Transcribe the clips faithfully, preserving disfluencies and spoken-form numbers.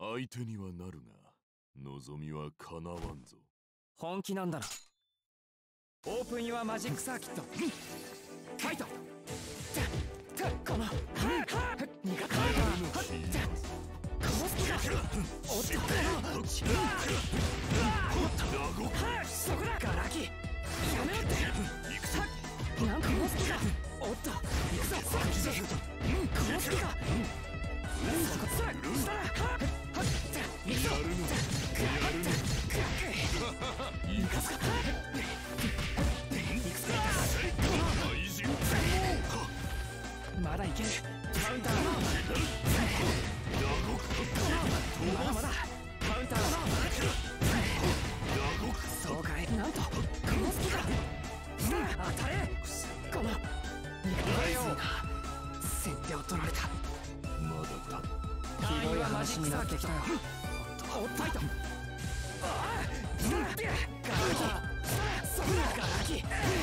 相手にはなるが望みは叶わんぞ。 本気なんだな。オープンユアマジックサーキットファイト。この苦手なこのスキがおっとそこだガラキやめろってなんかこのスキがおっと行くぞこのスキがそこつらくしたら行くぞ行かすかまだいけるカウンターまだまだカウンターそうかいなんとこのスキが当たれこの苦いよ先手を取られた。 まだだひどい話になってきたよ。おっといとああガラキそこだガラキ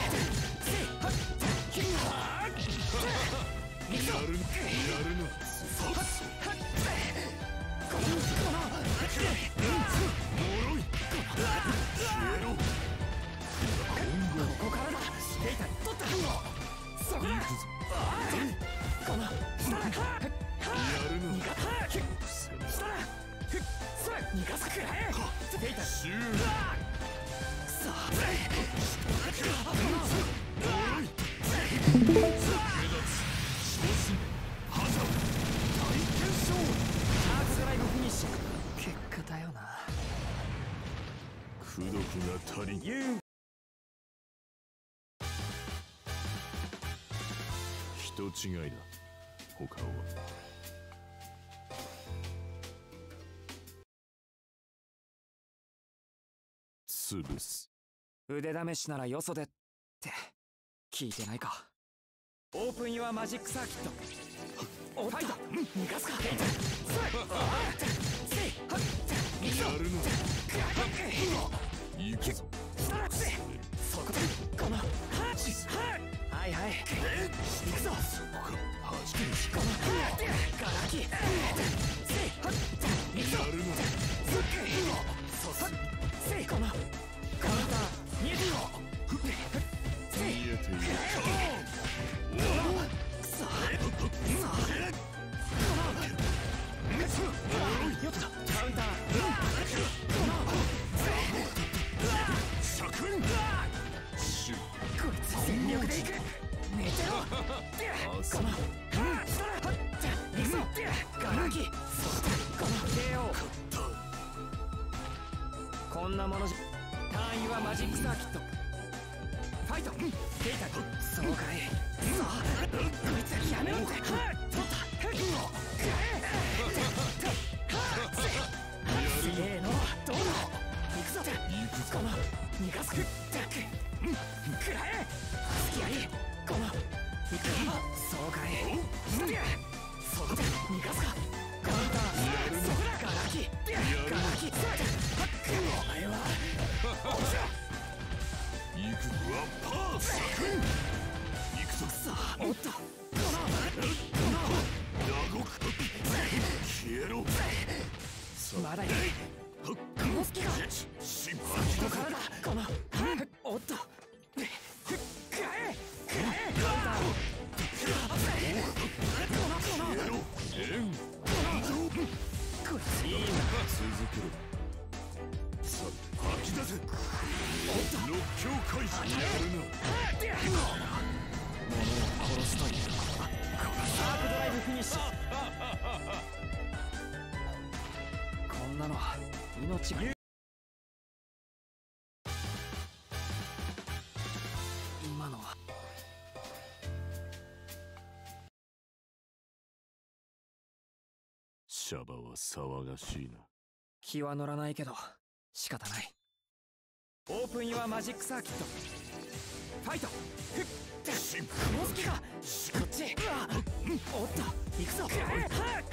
やるやるのそうそうこのこの脆い消えろここからだデータに取ったそこだこのやるのしたらそれ逃がすくらえデータシューくそ脆い結果だよな。 功徳が足りん。人違いだ。他は潰す。 腕試しならよそでって聞いてないか。オープンユアマジックサーキットおっと逃がすかやるの行くぞそこでこのはいはい行くぞはじけるしこのガラキ行くぞやるのそそせいこのカウンター見えてよ見えているくそよっとカウンターこいつ全力でいく寝てろこの行くぞガラキこの ケーオー こんなものじゃターンユアマジックサーキットファイトデータそうかいそうこいつやめろって取ったせーのどうだ行くぞこの逃がすくくらえ好きやりこの行くそうかいそこで逃がすかカウンターそこだガラキガラキお前は落ちろ行くぞパーサクン行くぞさあおっとこのこの打獄消えろまだいるこの隙が心配ここからだこのおっとくらえくらえカウンターこのこの消えろ円こいついいな続けろさあ吐き出せ六強開始やるな物を殺すというサークドライブフィニッシュこんなのは命が今のはシャバは騒がしいな。 気は乗らないけど仕方ない。オープンユアマジックサーキットファイトふっこの隙がこっちおっと行くぞカウンター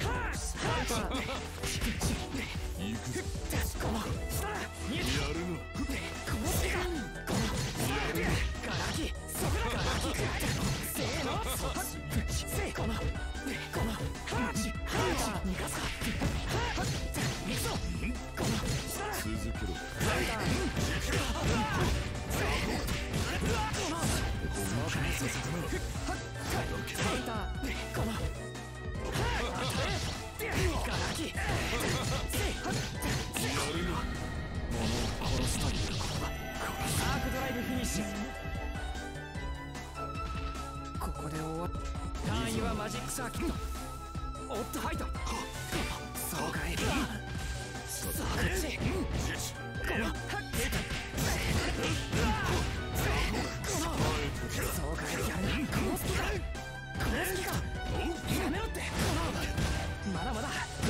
行くこの見えてやるのこの隙がこのガラキそこだガラキせーのせーこのこの逃がすかはマジックサーキット。おっとファイト。そうかい。さあこっち。このそうかい。やるな。この隙か。この隙か。やめろって。まだまだ。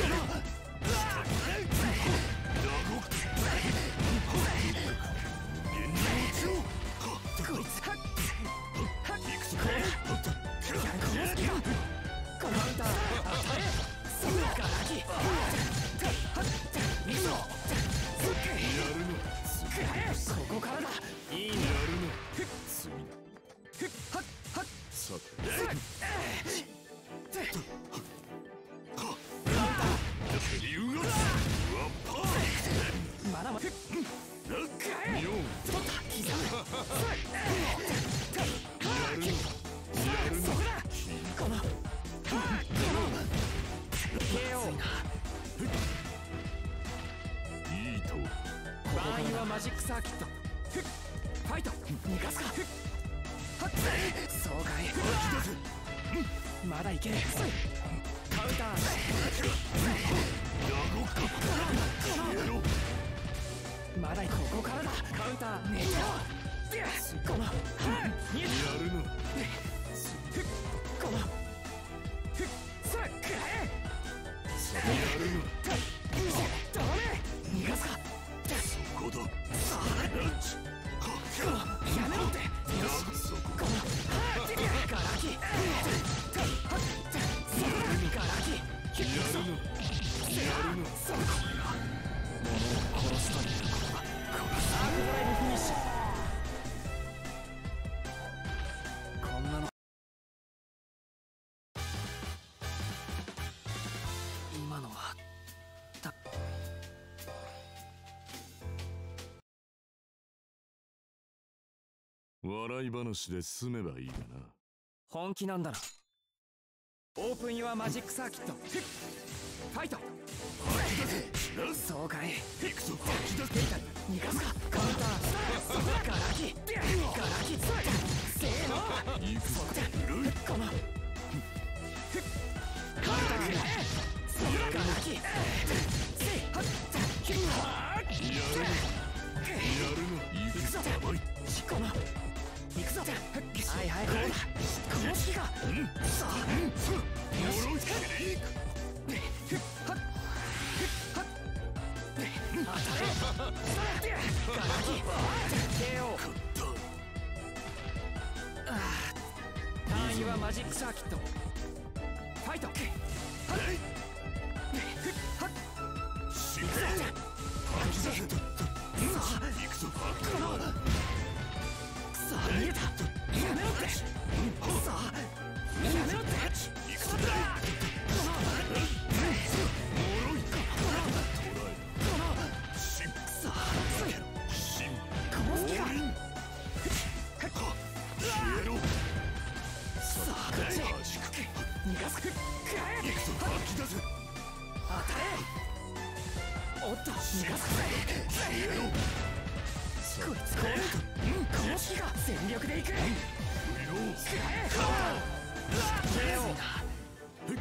こいつはっはっこれやるこの隙か。カウンター当たれ。そうかラキはっミソやるのここからだ。いいね。やるの次だ。はっはっさまだまだ見よう。取った刻む。そこだ。このケーオーいいとバーンユアマジックサーキット。ファイト逃がすか。そうかい。まだいける。カウンターまだここからだ。カウンター寝ちゃおう。このやるのこのさあくらえ。 やるのダメ逃がすか。 そこだ。 さあこのやめろって。よしこのガラキガラキやるのやるのそうこれが物を殺すということだ。サークドライブフィニッシュ。こんなの今のはだ。 笑い話で済めばいいがな。 本気なんだな。オープンユアマジックサーキット。ファイトそうかい。逃がすか。カウンターガラキガラキせーのそこでこのカウンターガラキせーはっやるのやるの行くぞこの行くぞ。はいはいこうだ。この隙がさあよし当たれガラキ ケーオー ターンユアマジックサーキット。ファイトさあ見えた。やめろって。さあやめろって。それだ。さあこの隙がさあこっち逃がす。くらえ当たれ。おっと逃がす。こいつこれこの隙が全力でいく。くらえケーオー。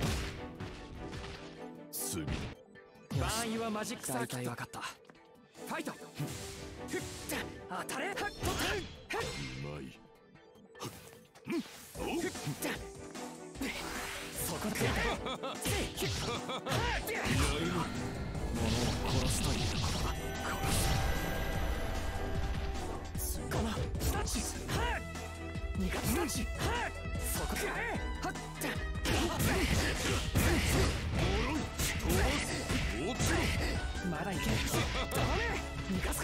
次バーンユアマジックサーキット。分かった。ファイト当たれ。 うまいそこだ。やるの物を殺すということだ。このスタッチ逃がすスタッチそこかえはっまだいける。ダメ逃がすか。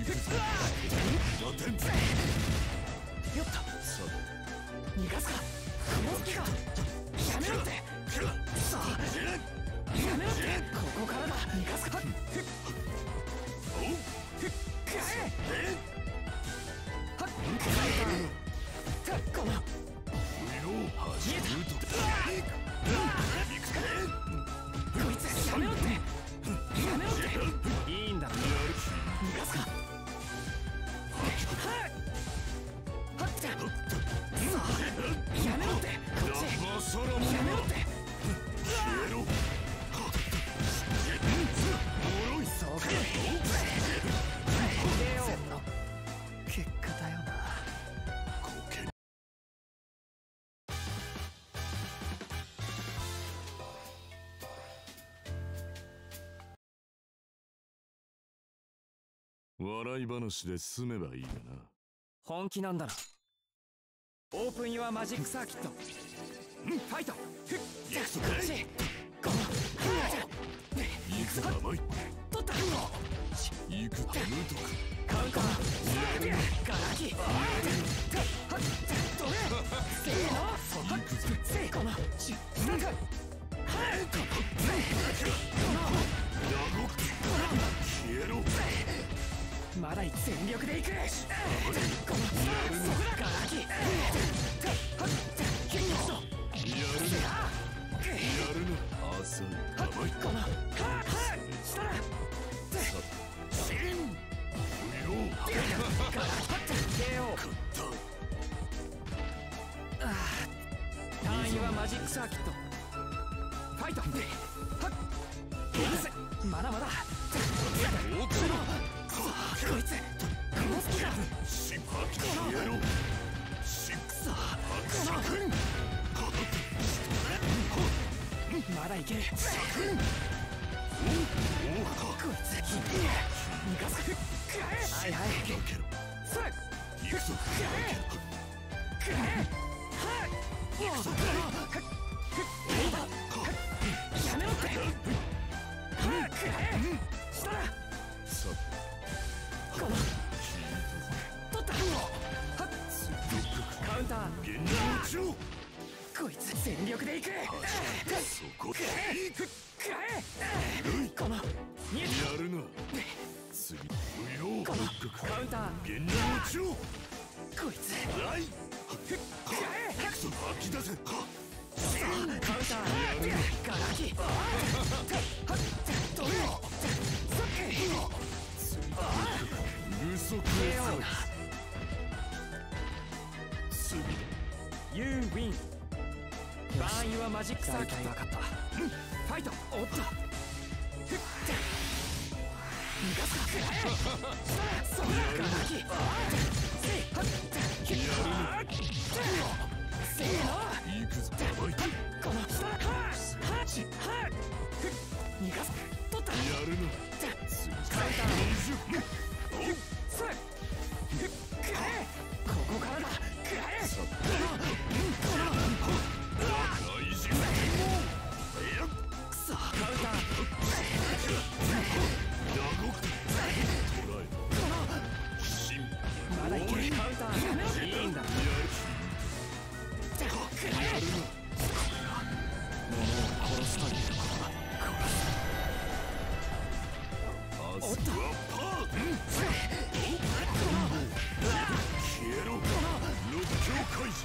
よっと逃がすか。この隙がやめろって。さあやめろって。ここからだ。逃がすか。くらえはっこの見えた。こいつやめろって。やめろって。いいんだろ。逃がすか。はっさあやめろって。こっちやめろ。 笑い話で済めばいいがな。 本気なんだな。オープンユアマジックサーキット。ファイト。 約束だ。 この行くぞ甘い。 取った。 行くぞ無毒。 カウンター。ガラキ。止め。せーの。 行くぞ。 せーこのしスタート。 消えろ。 まだ全力でいく。このガラキ。やるな。浅い甘い。 このしたらシン不要。 ガラキ ケーオー。ターンユアマジックサーキット。ファイト。まだまだ。こいつこの隙だ。 シンパー消えろ。シンクソまだいける。こいつ逃がす。はいはい。それ行くぞ。 くらえ。はい行くぞ。やめろって。くらえしたらこの取った。カウンター。 現状こいつ全力でいく。 そこでくらえ。この見えた。 やるな。次不要。 このカウンター。 現状こいつライくらえ。 行くぞ。吐き出せ。 カウンター。ガラキ。止め。 無足を次だ。 ユーウィン。バーンユアマジックサーキット。分かった。ファイト。おっと。逃がすか。そこだ。ガラキ。せーの。 行くぞ。甘い。 この下。逃がす。取った。 やるな。 カウンター。それ。ここからだ。くらえ。くそ。カウンター。まだいける。カウンター。いいんだ。くらえ。物を殺すということだ。おっと。 消えろ。六強開示。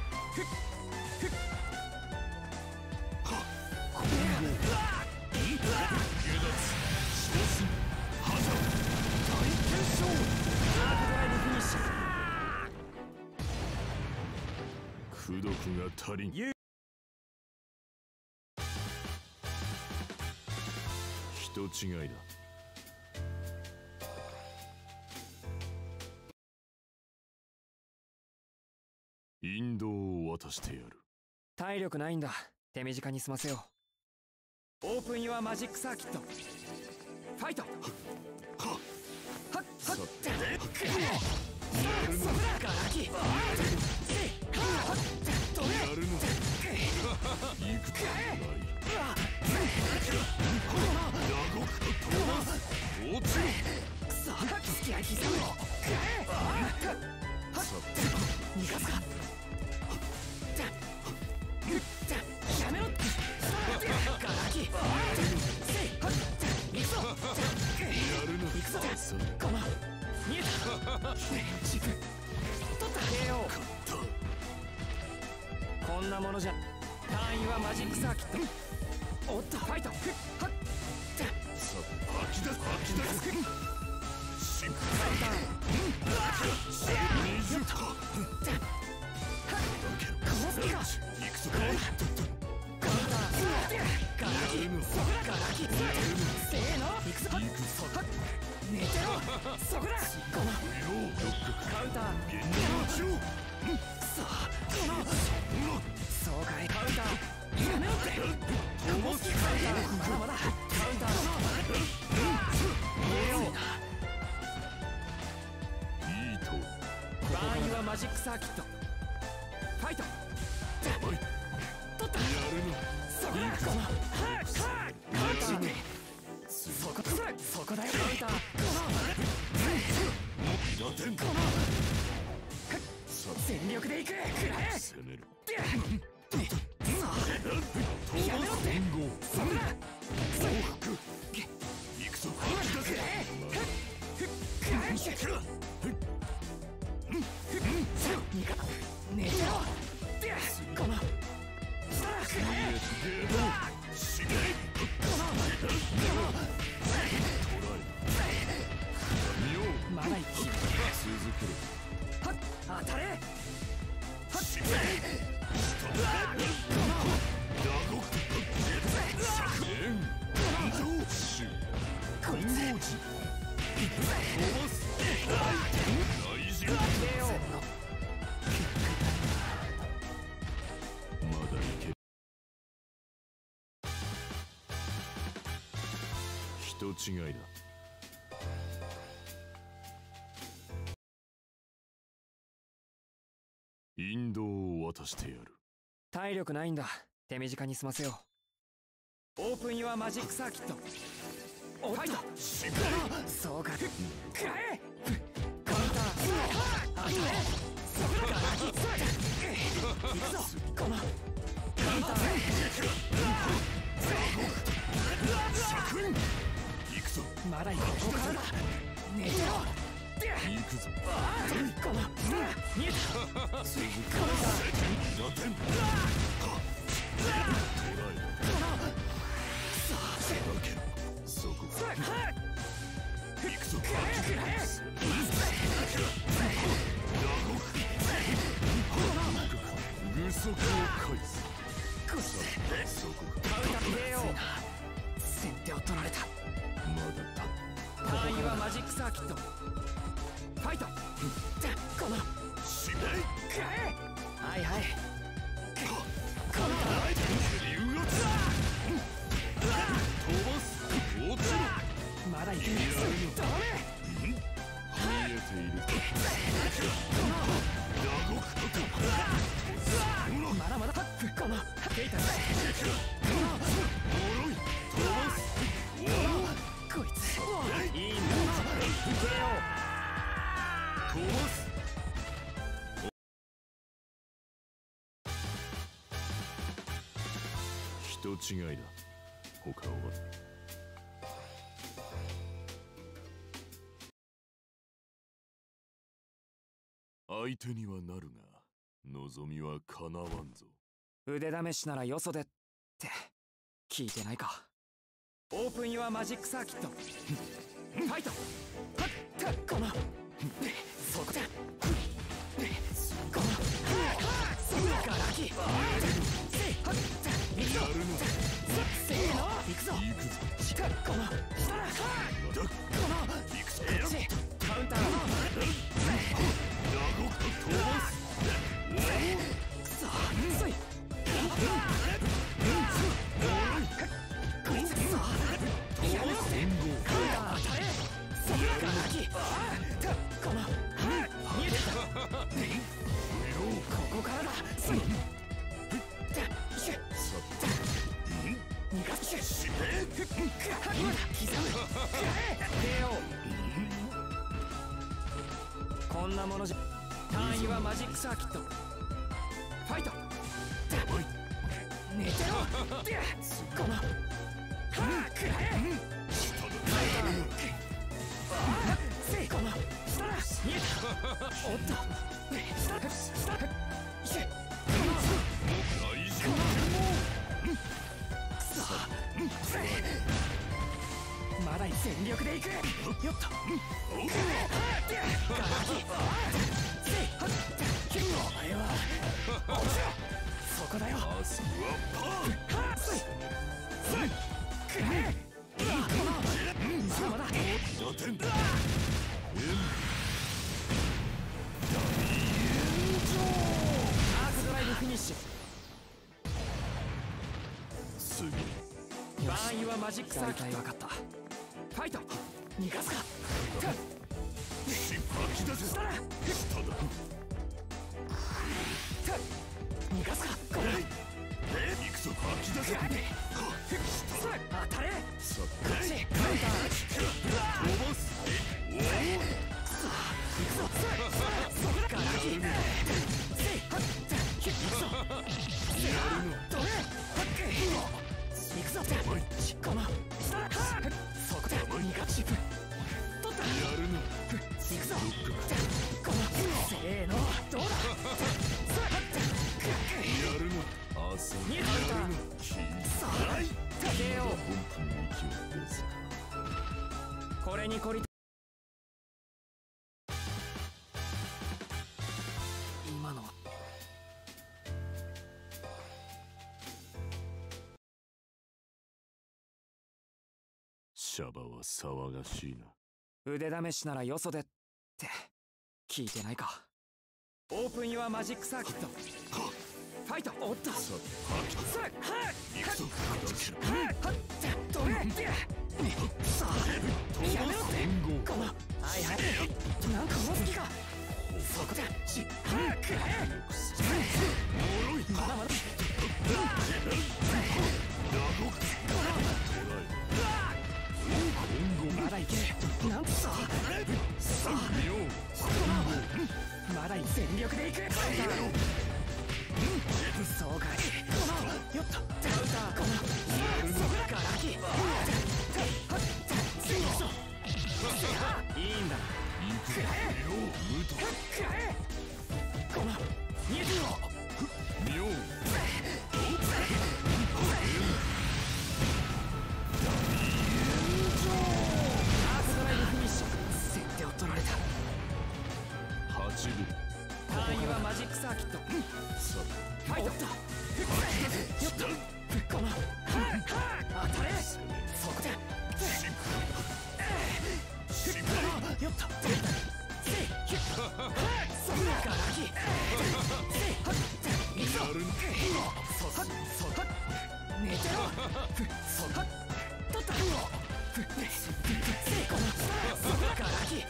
功徳が足りん。人違いだ。引導を渡してやる。 体力ないんだ。手短に済ませよう。オープンユアマジックサーキット。ファイト。はっはっはっはっ。そこだ。ガラキ。やるの。行くか。落ちろ。 くそ。付き合い刻む。逃がすか。やめろ。ガラキ。行くぞ。行くぞ。この見えた。自分取った。 ケーオー。こんなものじゃ。ターンユアマジックサーキット。おっとファイト。はっ吐き出す。吐き出す。シンクカウンター。 にじゅっか。 この隙が。 行くぞ。 カウンター。ガラキ。ガラキ。せーの。行くぞ。 行くぞ。 寝てろ。そこだ。このカウンター。 現状くそ。このそうかい。カウンター。やめろって。この隙カウンター。まだまだ。カウンター。ケーオー。 マジックサーキットファイト。 おい取った。 やるのそこだ。このはっはっはっそこそこだよ。カウンター。この打点この全力でいく。くらえ。 攻めるやめろって。そこだ。 報復行くぞ吐き出せくらえ。くらえ。にか寝てろ。このくらえ。 ゲードしめ見ようまだ生きる。 続けるはっ当たれ。はっしめ下だ打獄灼炎感情集こいつ混合時飛ばす大事ま出よう。 だいける人違いだ引導を渡してやる体力ないんだ。手短に済ませよう。オープンユアマジックサーキットファイト。 しめそうか。くらえ。カウンター。当たれ。そこだ。行くぞ。このカウンター。 灼炎行くぞまだここからだ。寝てろ。 行くぞこの見えた。 続く打点捕らえだけそこ行くぞ具足を返すそこかカウンター出よう。先手を取られた。 まだターンユアマジックサーキットファイト。このしめくらえ。はいはい。この竜落ち飛ばす落ちろまだいける。ダメ。 見えている打獄まだまだ。このケイタ。 おろい飛ばすこいついいんだ。 飛ばす人違いだ他は相手にはなるが望みは叶わんぞ腕試しならよそでって聞いてないか。オープンユアマジックサーキットファイト。はっこのそこだ。このそこだ。ガラキせいはっ行くぞ。せーの行くぞ。 行くぞしかこのしたらこの行くぞこっちカウンター。 打獄飛ばすくそついこいつくそやめろって。カウンター当たれ。そこだ。ガラキこの見えてた。ここからだ。つい逃がす。しめ今だ。刻む。くらえ。出よう。こんなものじゃ。ターンユアマジックサーキットファイト。寝てろ。このはあくらえ。せいこのしたら見えた。おっとしたしたいけこの大事くそまだ全力でいく。よっとガラキせいはっお前は落ちろ。そこだよ。 明日はパーはっせいくらえ。まだまだ。 打点だアークドライブフィニッシュ。 次バーンユアマジックサーキット。分かった。ファイト逃がすか。 し吐き出せしたら下だ前に懲り今のシャバは騒がしいな。 腕試しならよそでって聞いてないか。オープンユアマジックサーキットファイト。おっとささあ行くぞ。 どれさあやめろってこのはいはいなんか思いつきか。そこだしはあくらえまだまだまだいけるなんとささあまだ全力でいくそうかいこのよっとこのガラキいいんだくらえくらえこの水を妙アークドライブフィニッシュ先手を取られた。 八分ターンユアマジックサーキットさファイト。よっとこの当たれそこだよっとそこだガラキやるんそこそこ寝てろそこ取ったこのそこガラキ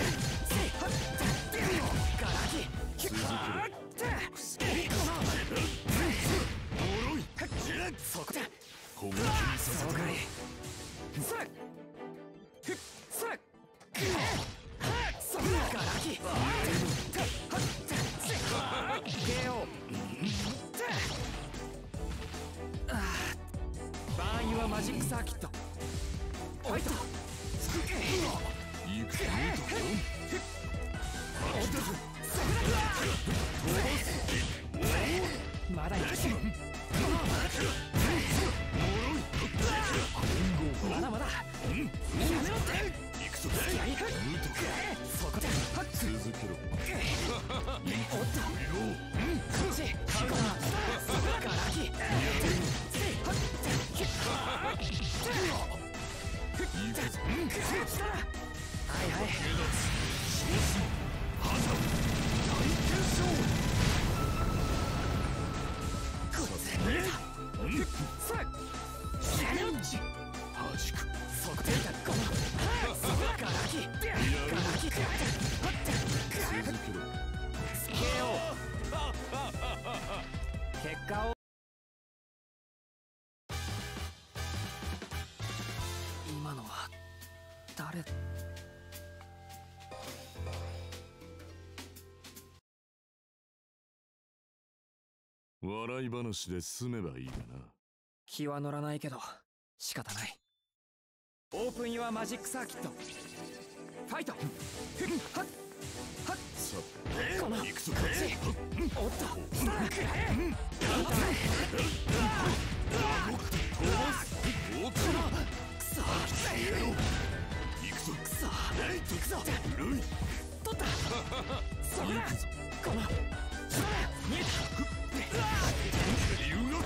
ガラキそこだ本気にさせてそうかいさあふっさあそこだガラキ ケーオー バーンユアマジックサーキットファイト行くぞ。 まだいけるまだまだやめろって行くぞ。 やりそこで続けろ。 おっとこっちこのガラキはいはいこっち逃げたさあやめろっちはじくそこでこのガラキガラキ続けろ。 ケーオー 結果を今のは誰笑い話で済めばいいがな。 気は乗らないけど仕方ない。オープンユアマジックサーキットファイトはっはっさこの行くぞ。 おっとさあくらえおっとくそ行くぞ。 くそ行くぞるい取ったそこだこのそら見えた留学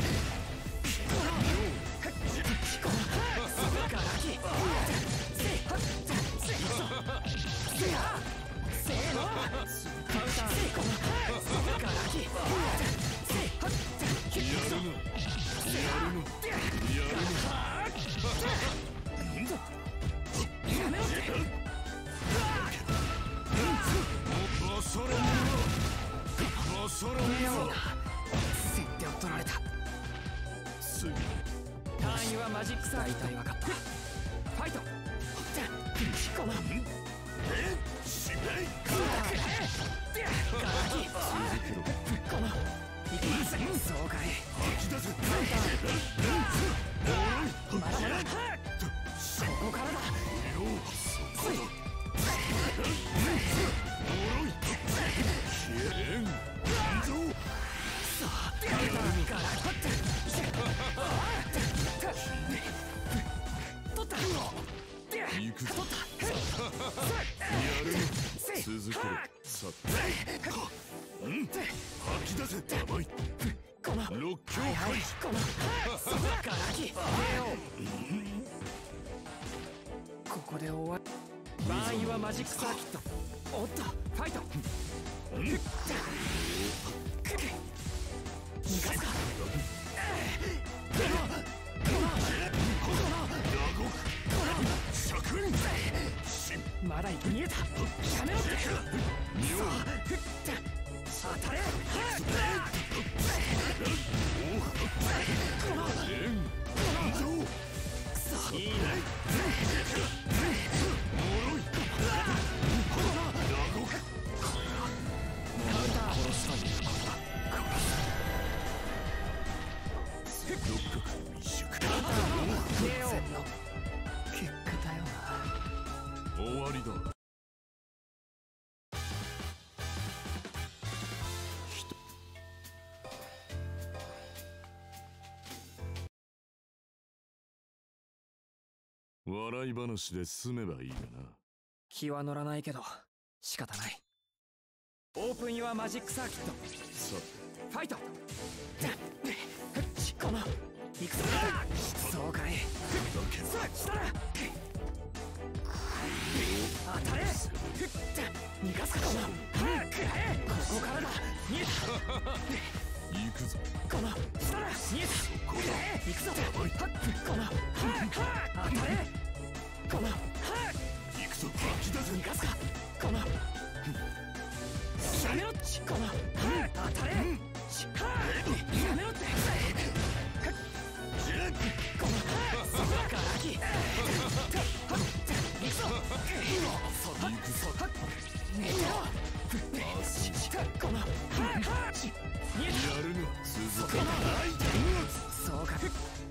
このそこガラキせはっせせやせーのカウンターこのそこガラキせはっやるな。やるな。やるな。 やめろってバサラムバサラム先手を取られた。 すぐターンユアマジックサーキット大体分かったファイトこのえしないガラキ続けろ。 このいきますそうかい吐き出せ。 まだまだここからだそこだ。消えんぞ。 さあカウンターガラキ取った行くぞ。 取ったやるの続けろ。さっうん吐き出せ。甘いこの六強はいはい開始。 このそこだガラキ ケーオー ここで終わる。バーンユアマジックサーキット。おっとファイト。 うん逃がすか。まだ見えた。やめろって。さあ当たれ。このくそいいね。殺したんだ。ケーオー の結果だよな。 終わりだ。笑い話で済めばいいがな。 気は乗らないけど仕方ない。オープンユアマジックサーキット。 さファイト。この行くぞ。そうかい。さあしたら当たれ。逃がすか。この食らえ。ここからだ。見えた。 行くぞ。 このしたら見えた。食らえ。行くぞ。この当たれ。この行くぞ。吐き出せ。 逃がすか。このやめろっち。この当たれ。やめろって。このそこだガラキ。行くぞ。 行くぞ。 寝てろ。この見えた。 やるの続け。 そうか。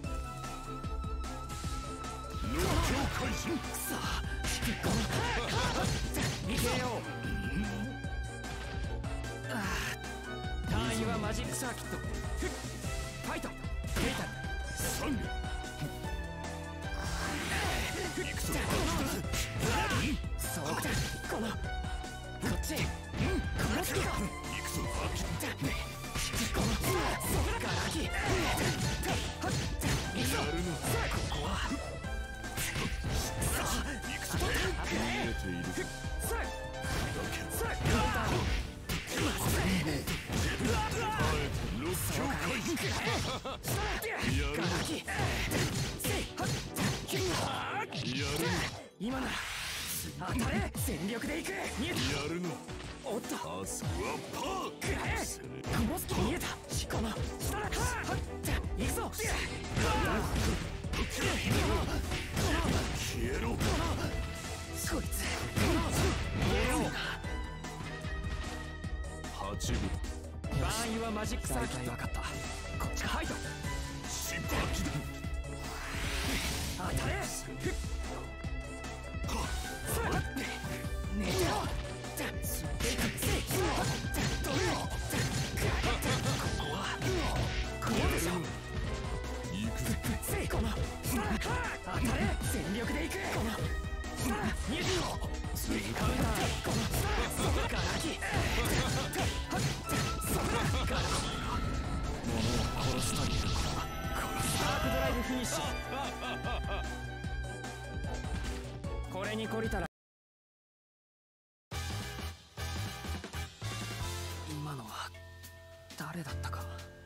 六強開始。 くそこの逃げよう。ターンユアマジックサーキット。ファイト。 三行くぞ。 そうだ。このこっち。この隙が。 行くぞ。吐きこのそこだガラキ。行くぞ。 やるのここは行くぞ。見えている。 さあさあ六強開始。やるガラキ。 やる今なら当たれ。全力でいく。見えた。 やるのおっとアスはパー。 くらえ。この隙見えた。このしたら行くぞ。 消えろ。 こいつ八分。 バーンユアマジックサーキット。分かった。こっちか。ファイト。 心拍機だ。 当たれ。寝てろ。ここはこうでしょ。 行くぞ。 この当たれ。全力でいく。この見えてる。カウンター。このそこガラキ。そこだガラキ。物を殺したり。スタークドライブフィニッシュ。これに懲りたら。今のは誰だったか。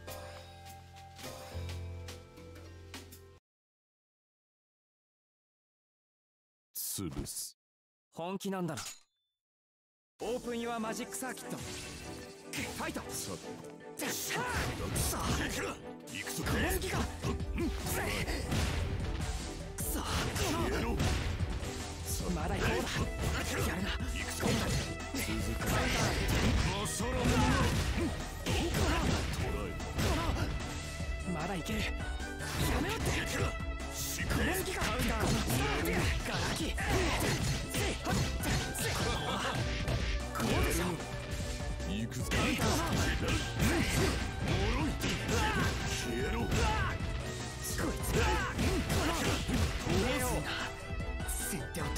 潰す。 本気なんだな。オープンユアマジックサーキット。ファイト。 ささあ行くぞ。 この隙が。くそ消えろ。 まだ行こうだ。やるな。 行くぞ。続く。マサラモン。捕らえ。 まだいける。やめろって。 しこの隙が。カウンター。ガラキ。こうでしょ。 行くぞ。脆い。消えろ。 こいつ逃げよう。先手を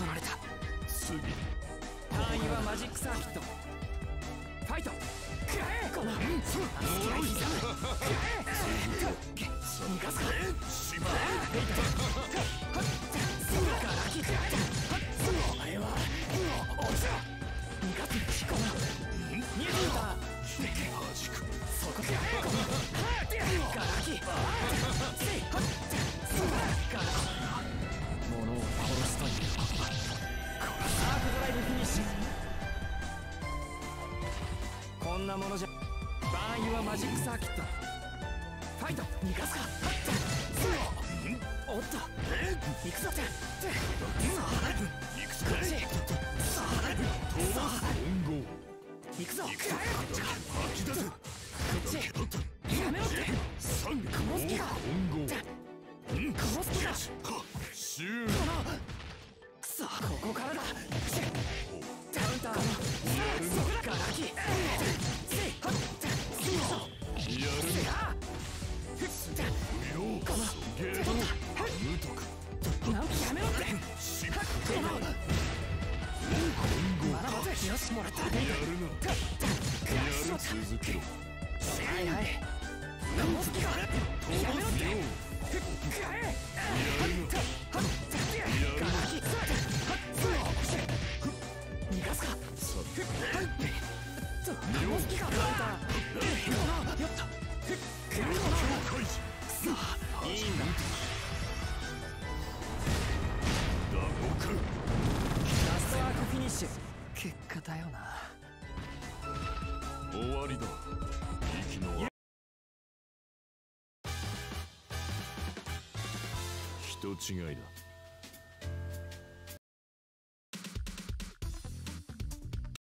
ーキットファイトくらえこの隙間に刻むくらえ逃がすかしまガラキくらえお前は落ちろ逃がすこのニューターじくそこくらえこのガラキせいガラ物を殺すというアークドライブフィニッシュこんなものじゃバーンユアマジックサーキットファイト逃がすかおっと行くぞって行くぞこっちさあ本郷行くぞ吐き出せこっちやめろって三この隙が本郷この隙がシューこのくそここからだカウンターのガラキせいはっせいやるあ不要このゲート無徳なんやめろってしこの本まだまだよしもらった郷やるなやる続けろはいはいこの隙がやめろってくらえやるなガラキ逃がすかさこの隙がよっとくらえ開示さあいいんだ打撲ラストアークフィニッシュ結果だよな終わりだ息の人違いだ